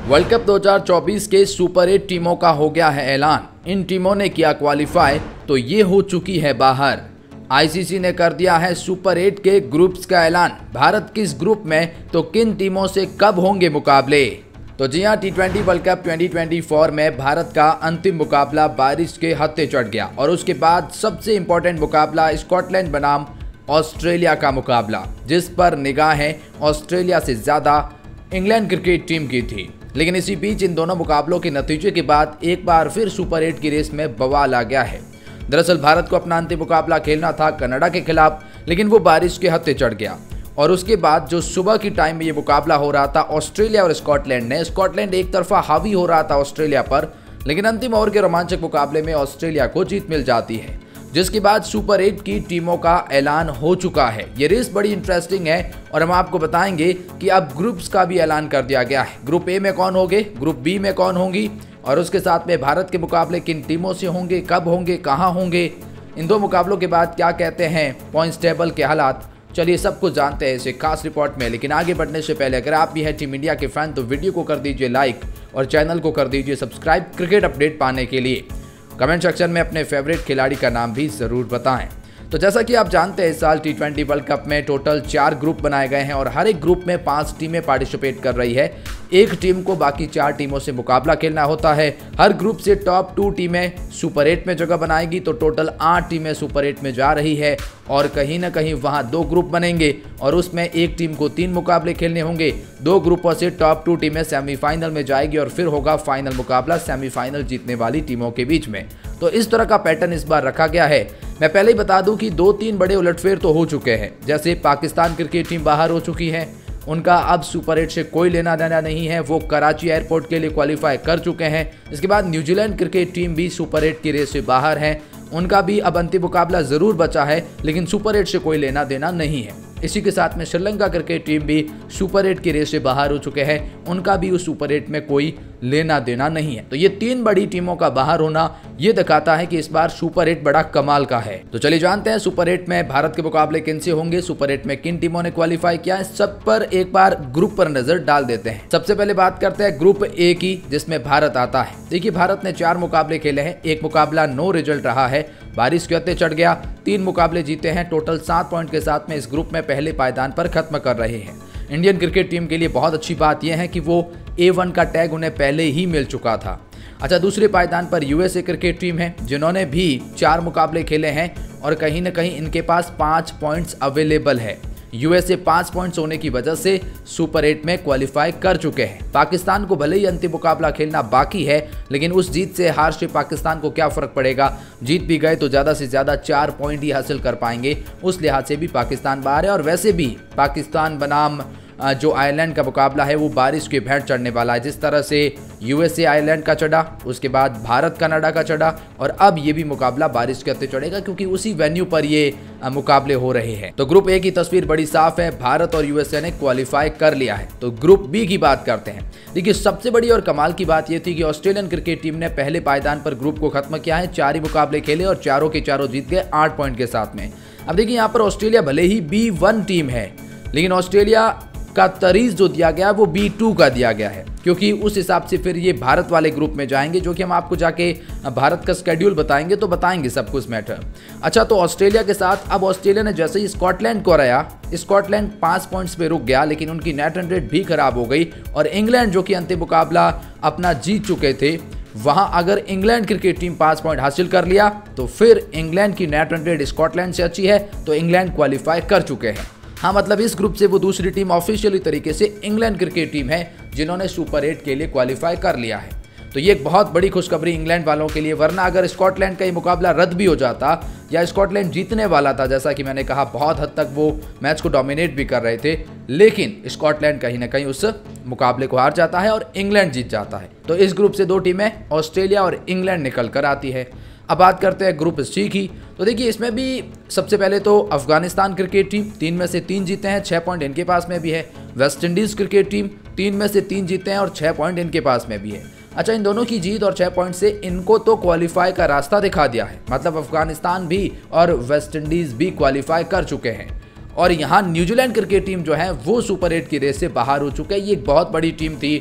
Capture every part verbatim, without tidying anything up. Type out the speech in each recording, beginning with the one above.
World cup दो हज़ार चौबीस के सुपर एट टीमों का हो गया है ऐलान। इन टीमों ने किया क्वालिफाई तो ये हो चुकी है बाहर। आईसीसी ने कर दिया है सुपर एट के ग्रुप्स का ऐलान। भारत किस ग्रुप में तो किन टीमों से कब होंगे मुकाबले। तो जी हां, टी ट्वेंटी वर्ल्ड कप दो हज़ार चौबीस में भारत का अंतिम मुकाबला बारिश के हत्थे चढ़ गया और उसके बाद सबसे इंपॉर्टेंट मुकाबला स्कॉटलैंड बनाम ऑस्ट्रेलिया का मुकाबला, जिस पर निगाहें ऑस्ट्रेलिया से ज्यादा इंग्लैंड क्रिकेट टीम की थी। लेकिन इसी बीच इन दोनों मुकाबलों के नतीजे के बाद एक बार फिर सुपर एट की रेस में बवाल आ गया है। दरअसल भारत को अपना अंतिम मुकाबला खेलना था कनाडा के खिलाफ, लेकिन वो बारिश के हत्थे चढ़ गया और उसके बाद जो सुबह की टाइम में ये मुकाबला हो रहा था ऑस्ट्रेलिया और स्कॉटलैंड ने, स्कॉटलैंड एक तरफा हावी हो रहा था ऑस्ट्रेलिया पर, लेकिन अंतिम ओवर के रोमांचक मुकाबले में ऑस्ट्रेलिया को जीत मिल जाती है, जिसके बाद सुपर एट की टीमों का ऐलान हो चुका है। ये रेस बड़ी इंटरेस्टिंग है और हम आपको बताएंगे कि अब ग्रुप्स का भी ऐलान कर दिया गया है। ग्रुप ए में कौन होंगे, ग्रुप बी में कौन होंगी और उसके साथ में भारत के मुकाबले किन टीमों से होंगे, कब होंगे, कहां होंगे, इन दो मुकाबलों के बाद क्या कहते हैं पॉइंट्स टेबल के हालात। चलिए सब कुछ जानते हैं इस खास रिपोर्ट में। लेकिन आगे बढ़ने से पहले अगर आप भी हैं टीम इंडिया के फैन तो वीडियो को कर दीजिए लाइक और चैनल को कर दीजिए सब्सक्राइब क्रिकेट अपडेट पाने के लिए। कमेंट सेक्शन में अपने फेवरेट खिलाड़ी का नाम भी जरूर बताएं। तो जैसा कि आप जानते हैं इस साल टी ट्वेंटी वर्ल्ड कप में टोटल चार ग्रुप बनाए गए हैं और हर एक ग्रुप में पांच टीमें पार्टिसिपेट कर रही है। एक टीम को बाकी चार टीमों से मुकाबला खेलना होता है। हर ग्रुप से टॉप टू टीमें सुपर एट में जगह बनाएगी, तो टोटल आठ टीमें सुपर एट में जा रही है और कहीं ना कहीं वहां दो ग्रुप बनेंगे और उसमें एक टीम को तीन मुकाबले खेलने होंगे। दो ग्रुपों से टॉप टू टीमें सेमीफाइनल में जाएगी और फिर होगा फाइनल मुकाबला सेमीफाइनल जीतने वाली टीमों के बीच में। तो इस तरह का पैटर्न इस बार रखा गया है। मैं पहले ही बता दूं कि दो तीन बड़े उलटफेर तो हो चुके हैं। जैसे पाकिस्तान क्रिकेट टीम बाहर हो चुकी है, उनका अब सुपर एट से कोई लेना देना नहीं है, वो कराची एयरपोर्ट के लिए क्वालिफाई कर चुके हैं। इसके बाद न्यूजीलैंड क्रिकेट टीम भी सुपर एट की रेस से बाहर है, उनका भी अब अंतिम मुकाबला जरूर बचा है लेकिन सुपर एट से कोई लेना देना नहीं है। इसी के साथ में श्रीलंका क्रिकेट टीम भी सुपर एट की रेस से बाहर हो चुके हैं, उनका भी उस सुपर एट में कोई लेना देना नहीं है। तो ये तीन बड़ी टीमों का बाहर होना ये दिखाता है कि इस बार सुपर एट बड़ा कमाल का है। तो चलिए जानते हैं सुपर एट में भारत के मुकाबले किन से होंगे, सुपर एट में किन टीमों ने क्वालिफाई किया है, सब पर एक बार ग्रुप पर नजर डाल देते हैं। सबसे पहले बात करते हैं ग्रुप ए की, जिसमें भारत आता है। देखिए भारत ने चार मुकाबले खेले हैं, एक मुकाबला नो रिजल्ट रहा है, बारिश के हत्थे चढ़ गया, तीन मुकाबले जीते हैं, टोटल सात पॉइंट के साथ में इस ग्रुप में पहले पायदान पर खत्म कर रहे हैं। इंडियन क्रिकेट टीम के लिए बहुत अच्छी बात यह है कि वो ए वन का टैग उन्हें पहले ही मिल चुका था। अच्छा, दूसरे पायदान पर यूएसए क्रिकेट टीम है, जिन्होंने भी चार मुकाबले खेले हैं और कहीं ना कहीं इनके पास पाँच पॉइंट्स अवेलेबल है। यूएसए पाँच पॉइंट्स होने की वजह से सुपर एट में क्वालिफाई कर चुके हैं। पाकिस्तान को भले ही अंतिम मुकाबला खेलना बाकी है, लेकिन उस जीत से हार से पाकिस्तान को क्या फर्क पड़ेगा, जीत भी गए तो ज़्यादा से ज़्यादा चार पॉइंट ही हासिल कर पाएंगे, उस लिहाज से भी पाकिस्तान बाहर है। और वैसे भी पाकिस्तान बनाम जो आयरलैंड का मुकाबला है वो बारिश के भेंट चढ़ने वाला है। जिस तरह से यूएसए आयरलैंड का चढ़ा, उसके बाद भारत कनाडा का चढ़ा और अब ये भी मुकाबला बारिश के हत्थे चढ़ेगा, क्योंकि उसी वेन्यू पर ये मुकाबले हो रहे हैं। तो ग्रुप ए की तस्वीर बड़ी साफ है, भारत और यूएसए ने क्वालिफाई कर लिया है। तो ग्रुप बी की बात करते हैं। देखिए सबसे बड़ी और कमाल की बात यह थी कि ऑस्ट्रेलियन क्रिकेट टीम ने पहले पायदान पर ग्रुप को खत्म किया है, चार ही मुकाबले खेले और चारों के चारों जीत गए आठ पॉइंट के साथ में। अब देखिए यहाँ पर ऑस्ट्रेलिया भले ही बी वन टीम है, लेकिन ऑस्ट्रेलिया का तरीज जो दिया गया वो बी टू का दिया गया है, क्योंकि उस हिसाब से फिर ये भारत वाले ग्रुप में जाएंगे, जो कि हम आपको जाके भारत का स्केड्यूल बताएंगे तो बताएंगे सब कुछ मैटर। अच्छा, तो ऑस्ट्रेलिया के साथ अब ऑस्ट्रेलिया ने जैसे ही स्कॉटलैंड को हराया, स्कॉटलैंड पाँच पॉइंट्स पे रुक गया, लेकिन उनकी नेट रन रेट भी खराब हो गई और इंग्लैंड जो कि अंतिम मुकाबला अपना जीत चुके थे, वहां अगर इंग्लैंड क्रिकेट टीम पाँच पॉइंट हासिल कर लिया तो फिर इंग्लैंड की नेट रन रेट स्कॉटलैंड से अच्छी है, तो इंग्लैंड क्वालिफाई कर चुके हैं। हाँ, मतलब इस ग्रुप से वो दूसरी टीम ऑफिशियली तरीके से इंग्लैंड क्रिकेट टीम है, जिन्होंने सुपर एट के लिए क्वालिफाई कर लिया है। तो ये एक बहुत बड़ी खुशखबरी इंग्लैंड वालों के लिए, वरना अगर स्कॉटलैंड का ये मुकाबला रद्द भी हो जाता या स्कॉटलैंड जीतने वाला था, जैसा कि मैंने कहा बहुत हद तक वो मैच को डोमिनेट भी कर रहे थे, लेकिन स्कॉटलैंड कहीं ना कहीं उस मुकाबले को हार जाता है और इंग्लैंड जीत जाता है। तो इस ग्रुप से दो टीमें ऑस्ट्रेलिया और इंग्लैंड निकल कर आती है। अब बात करते हैं ग्रुप सी की। तो देखिए इसमें भी सबसे पहले तो अफगानिस्तान क्रिकेट टीम तीन में से तीन जीते हैं, छः पॉइंट इनके पास में भी है। वेस्ट इंडीज़ क्रिकेट टीम तीन में से तीन जीते हैं और छः पॉइंट इनके पास में भी है। अच्छा, इन दोनों की जीत और छह पॉइंट से इनको तो क्वालिफाई का रास्ता दिखा दिया है, मतलब अफगानिस्तान भी और वेस्ट इंडीज भी क्वालिफाई कर चुके हैं। और यहाँ न्यूजीलैंड क्रिकेट टीम जो है वो सुपर एट की रेस से बाहर हो चुके हैं। ये एक बहुत बड़ी टीम थी।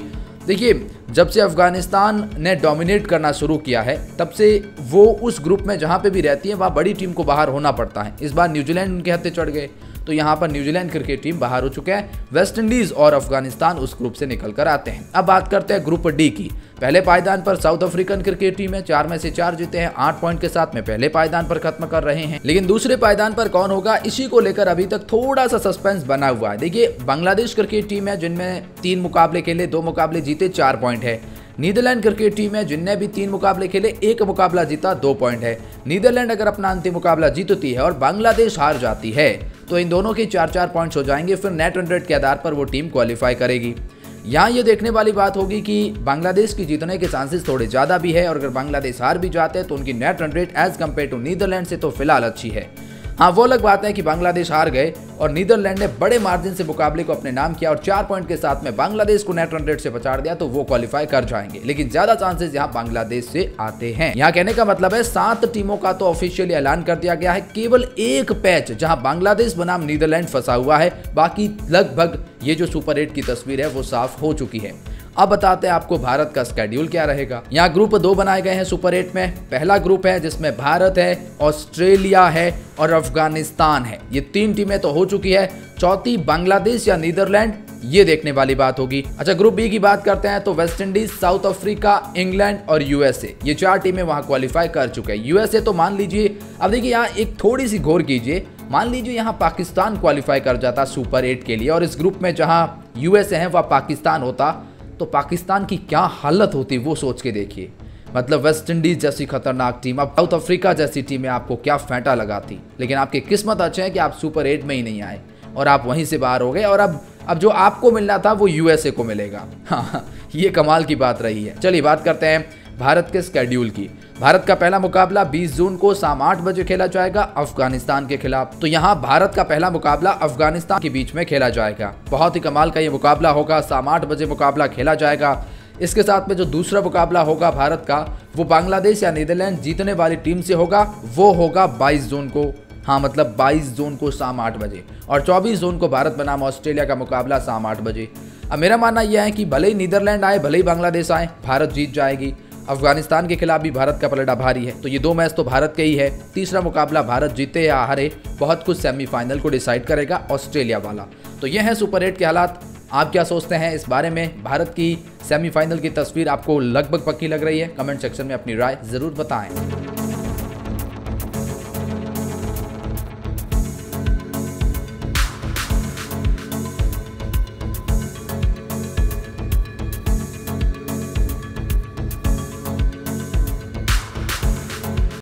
देखिए, जब से अफगानिस्तान ने डोमिनेट करना शुरू किया है तब से वो उस ग्रुप में जहाँ पे भी रहती है वहाँ बड़ी टीम को बाहर होना पड़ता है। इस बार न्यूजीलैंड उनके हत्थे चढ़ गए तो यहाँ पर न्यूजीलैंड क्रिकेट टीम बाहर हो चुका है। वेस्ट इंडीज और अफगानिस्तान उस ग्रुप से निकल कर आते हैं। अब बात करते हैं ग्रुप डी की। पहले पायदान पर साउथ अफ्रीकन क्रिकेट टीम है, चार में से चार जीते हैं, आठ पॉइंट के साथ में पहले पायदान पर खत्म कर रहे हैं। लेकिन दूसरे पायदान पर कौन होगा, इसी को लेकर अभी तक थोड़ा सा सस्पेंस बना हुआ है। देखिए, बांग्लादेश क्रिकेट टीम है जिनमें तीन मुकाबले खेले, दो मुकाबले जीते, चार पॉइंट है। नीदरलैंड क्रिकेट टीम है जिनने भी तीन मुकाबले खेले, एक मुकाबला जीता, दो पॉइंट है। नीदरलैंड अगर अपना अंतिम मुकाबला जीतती है और बांग्लादेश हार जाती है तो इन दोनों के चार चार पॉइंट्स हो जाएंगे। फिर नेट रन रेट के आधार पर वो टीम क्वालिफाई करेगी। यहाँ ये देखने वाली बात होगी कि बांग्लादेश की जीतने के चांसेस थोड़े ज़्यादा भी है और अगर बांग्लादेश हार भी जाते हैं तो उनकी net run rate as compare to Netherland से तो फिलहाल अच्छी है। हाँ, वो अलग बात है कि बांग्लादेश हार गए और नीदरलैंड ने बड़े मार्जिन से मुकाबले को अपने नाम किया और चार पॉइंट के साथ में बांग्लादेश को नेट रन रेट से बचा दिया तो वो क्वालिफाई कर जाएंगे। लेकिन ज्यादा चांसेस यहाँ बांग्लादेश से आते हैं। यहाँ कहने का मतलब है सात टीमों का तो ऑफिशियली ऐलान कर दिया गया है, केवल एक पैच जहाँ बांग्लादेश बनाम नीदरलैंड फंसा हुआ है, बाकी लगभग ये जो सुपर एट की तस्वीर है वो साफ हो चुकी है। अब बताते हैं आपको भारत का स्केड्यूल क्या रहेगा। यहाँ ग्रुप दो बनाए गए हैं सुपर एट में। पहला ग्रुप है जिसमें भारत है, ऑस्ट्रेलिया है और अफगानिस्तान है। ये तीन टीमें तो हो चुकी है, चौथी बांग्लादेश या नीदरलैंड, ये देखने वाली बात होगी। अच्छा, ग्रुप बी की बात करते हैं तो West Indies, South Africa, England और यूएसए, ये चार टीमें वहां क्वालिफाई कर चुके हैं। यूएसए तो मान लीजिए, अब देखिए यहाँ एक थोड़ी सी गौर कीजिए, मान लीजिए यहाँ पाकिस्तान क्वालिफाई कर जाता सुपर एट के लिए और इस ग्रुप में जहाँ यूएसए है वह पाकिस्तान होता तो पाकिस्तान की क्या हालत होती वो सोच के देखिए। मतलब वेस्ट इंडीज जैसी खतरनाक टीम, अब साउथ अफ्रीका जैसी टीमें आपको क्या फेंटा लगाती। लेकिन आपकी किस्मत अच्छे है कि आप सुपर एट में ही नहीं आए और आप वहीं से बाहर हो गए और अब अब जो आपको मिलना था वो यूएसए को मिलेगा। हाँ, ये कमाल की बात रही है। चलिए बात करते हैं भारत के स्केड्यूल की। भारत का पहला मुकाबला बीस जून को शाम आठ बजे खेला जाएगा अफगानिस्तान के खिलाफ। तो यहाँ भारत का पहला मुकाबला अफगानिस्तान के बीच में खेला जाएगा। बहुत ही कमाल का ये मुकाबला होगा, शाम आठ बजे मुकाबला खेला जाएगा। इसके साथ में जो दूसरा मुकाबला होगा भारत का वो बांग्लादेश या नीदरलैंड जीतने वाली टीम से होगा, वो होगा बाईस जून को। हाँ, मतलब बाईस जून को शाम आठ बजे और चौबीस जून को भारत बनाम ऑस्ट्रेलिया का मुकाबला शाम आठ बजे। अब मेरा मानना यह है कि भले ही नीदरलैंड आए, भले ही बांग्लादेश आए, भारत जीत जाएगी। अफगानिस्तान के खिलाफ भी भारत का पलड़ा भारी है, तो ये दो मैच तो भारत के ही है। तीसरा मुकाबला भारत जीते या हारे बहुत कुछ सेमीफाइनल को डिसाइड करेगा ऑस्ट्रेलिया वाला। तो ये है सुपर एट के हालात। आप क्या सोचते हैं इस बारे में? भारत की सेमीफाइनल की तस्वीर आपको लगभग पक्की लग रही है? कमेंट सेक्शन में अपनी राय जरूर बताएं।